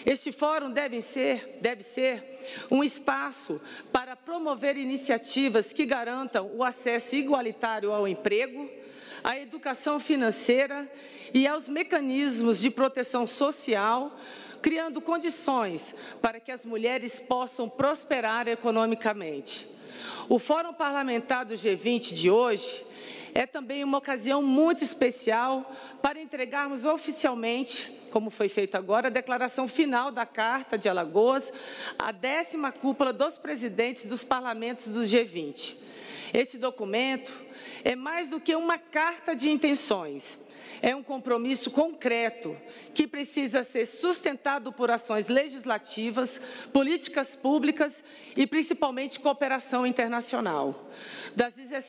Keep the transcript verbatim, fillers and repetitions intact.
Este fórum deve ser, deve ser um espaço para promover iniciativas que garantam o acesso igualitário ao emprego, à educação financeira e aos mecanismos de proteção social, criando condições para que as mulheres possam prosperar economicamente. O Fórum Parlamentar do G vinte de hoje é também uma ocasião muito especial para entregarmos oficialmente, como foi feito agora, a declaração final da Carta de Alagoas, a décima cúpula dos presidentes dos parlamentos do G vinte. Esse documento é mais do que uma carta de intenções. É um compromisso concreto que precisa ser sustentado por ações legislativas, políticas públicas e, principalmente, cooperação internacional. Das